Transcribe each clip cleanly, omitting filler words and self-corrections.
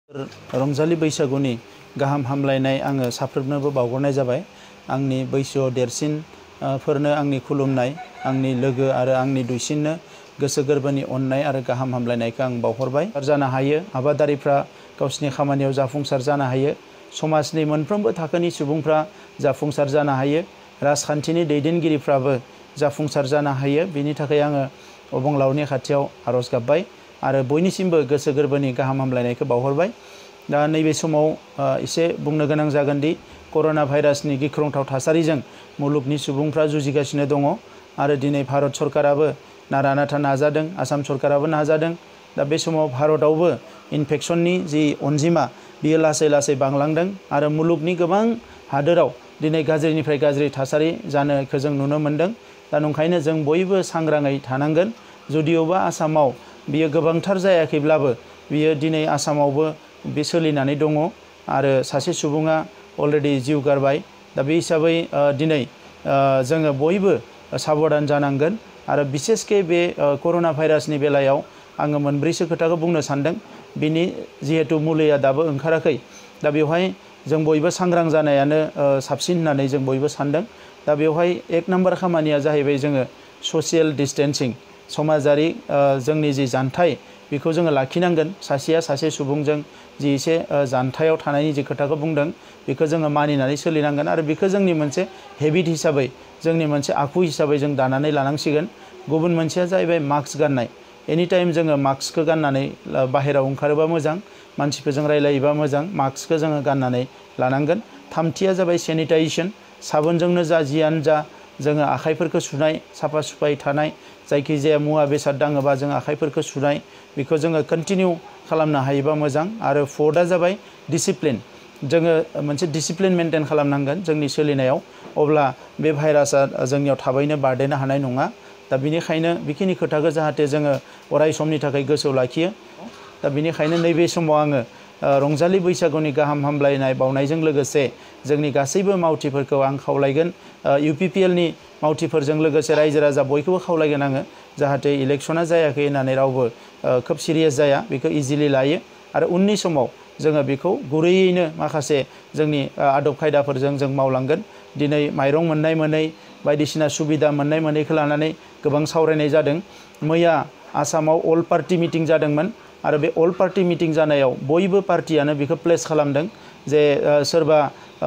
रंजालि बैसागुनि गाहाम हामलायनाय आङो साफ्रोमनोबो बावहरनाय जाबाय। आंनि बैसोआव देरसिन फोरनो आंनि खुलुमनाय, आंनि लोगो आरो आंनि दुइसिननो गोसो गोरबोनि अननाय आरो गाहाम हामलायनायखौ आं बावहरबाय। जानो हायो आबादारिफ्रा गावसिनि खामानियाव जाफुंसार जानो हायो, समाजनि मोनफ्रोमबो थाखोनि सुबुंफ्रा जाफुंसार जानो हायो, राजखान्थिनि दैदेनगिरिफ्राबो जाफुंसार जानो हायो। बेनि थाखाय आङो अबंलावरिनि खाथियाव आरज गाबबाय आरो बयनिसिमबो गोसो गोरबोनि गाहाम हामलायनायखौ बावहरबाय। दा नैबे समाव एसे बुंनो गोनां जागोन दि कर'ना भाइरासनि गिख्रंथाव थासारिजों मुलुगनि सुबुंफ्रा जुजिगासिनो दङ आरो दिनै भारत सरकाराबो नारा नाथा नाजादों, आसाम सरकाराबो नाजादों। दा बे समाव भारतआवबो इनफेक्शननि जि अनजिमा बियो लासै लासै बांलांदों आरो मुलुगनि गोबां हादोराव दिनै गाज्रिनिफ्राय गाज्रि थासारि जानायखौ जों नुनो मोन्दों। दा नंखायनो जों बयबो सांग्राङै थानांगोन। जुदिअबा आसामाव बियो गोबांथार जायाखैब्लाबो बियो दिनै आसामावबो बे सोलिनानै दङ आरो सासे सुबुङा अलरेडि जिउ गारबाय। दा बे हिसाबै दिनै जोङो बयबो साबधान जानांगोन आरो बिसेसके बे कर'ना भाइरासनि बेलायाव आङो मोनब्रैसो खोथाखौ बुंनो सानदों। बिनि जिहेतु मुलिया दाबो ओंखाराखै, दा बेवहाय जों बयबो सांग्रां जानायानो साबसिन होननानै जों बयबो सानदों। दा बेवहाय एक नाम्बार खामानिया जाहैबाय जोङो ससियेल डिस्टेन्सिं, समाजारि जोंनि जि जानथाय बेखौ जोङो लाखिनांगोन। सासेया सासे सुबुंजों जि एसे जानथायाव थानायनि जि खोथाखौ बुंदों बेखौ जोङो मानिनानै सोलिनांगोन आरो बेखौ जोंनि मोनसे हेबिट हिसाबै, जोंनि मोनसे आखु हिसाबै जों दानानै लानांसिगोन। गुबुन मोनसेया जाहैबाय मास्क गाननाय। एनि टाइम जोङो मास्कखौ गाननानै बाहेरायाव ओंखारोबा मोजां, मानसिफोरजों रायलायोबा मोजां, मास्कखौ जोङो गाननानै लानांगोन। थामथिया जाबाय सेनिटाइजेसन, साबोनजोंनो जा जियानो जा जोङो आखाइफोरखौ सुनाय, साफा सुफायै थानाय, जायखिजाया मुवा बेसाद दाङोबा जों आखाइफोरखौ सुनाय, बेखौ जोङो कन्टिनिउ खालामनो हायोबा मोजां। आरो फर्थआ जाबाय डिसिप्लिन, जोङो मोनसे डिसिप्लिन मेनटेन खालामनांगोन जोंनि सोलिनायाव, अब्ला बे भाइरासआ जोंनियाव थाबैनो बारदेरनो हानाय नङा। दा बेनिखायनो बेखिनि खोथाखौ जाहाथे जोङो अराय समनि थाखाय गोसोआव लाखियो। दा बेनिखायनो नैबे समाव आङो रंजालि बैसागुनि गाहाम हामलायनाय बावनायजों लोगोसे जोंनि गासैबो मावथिफोरखौ आं खावलायगोन, UPPLनि मावथिफोरजों लोगोसे रायजो राजा बयखौबो खावलायगोन आङो, जाहाथे इलेक्शना जायाखै होननानै रावबो खोब सिरियास जाया, बेखौ इजिलि लायो आरो उननि समाव जोङो बेखौ गुरैयैनो माखासे जोंनि आदब खायदाफोरजों जों मावलांगोन। दिनै माइरं मोननाय मोनै, बायदिसिना सुबिदा मोननाय मोनैखौ लानानै गोबां सावरायनाय जादों। मैया आसामाव अल पार्टि मिटिं जादोंमोन आरो बे अल पार्टि मिटिं जानायाव बयबो पार्टियानो बेखौ प्लेस खालामदों जे सोरबा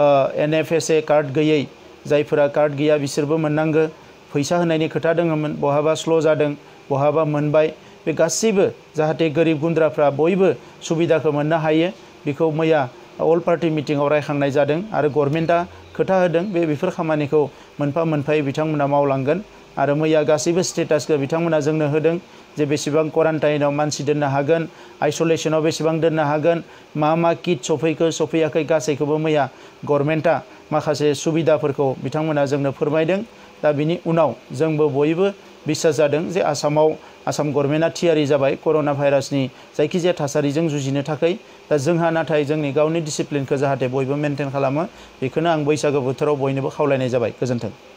NFSA कार्ड गैयै, जायफोरा कार्ड गैया बिसोरबो मोननांगौ। फैसा होनायनि खोथा दङमोन, बहाबा स्ल' जादों, बहाबा मोनबाय। बे गासैबो जाहाथे गोरिब गुन्द्राफ्रा बयबो सुबिदाखौ मोननो हायो, बेखौ मैया अल पार्टि मिटिङाव रायखांनाय जादों आरो गभर्नमेन्टआ खोथा होदों बेफोर खामानिखौ मोनफा मोनफायै बिथांमोना मावलांगोन। आरो मैया गासैबो स्टेटासखौ बिथांमोना जोंनो होदों जे बेसेबां क्वारान्टाइनाव मानसि दोननो हागोन, आइसलेसनाव बेसेबां दोननो हागोन, मा किट सफैखो सफैयाखै, गासैखौबो मैया गभर्नमेन्टआ माखासे सुबिदाफोरखौ बिथांमोना जोंनो फोरमायदों। दा बिनि उनाव जोंबो बयबो बिसास जादों जे आसाम गभर्नमेन्टआ थियारि जाबाय कर'ना भाइरासनि जायखिजाया थासारिजों जुजिनो थाखाय। दा जोंहा नाथाय जोंनि गावनि डिसिप्लिनखौ जाहाथे बयबो मेनटेन खालामो, बेखौनो आं बैसागो बोथोराव बयनोबो खावलायनाय जाबाय। गोजोन्थों।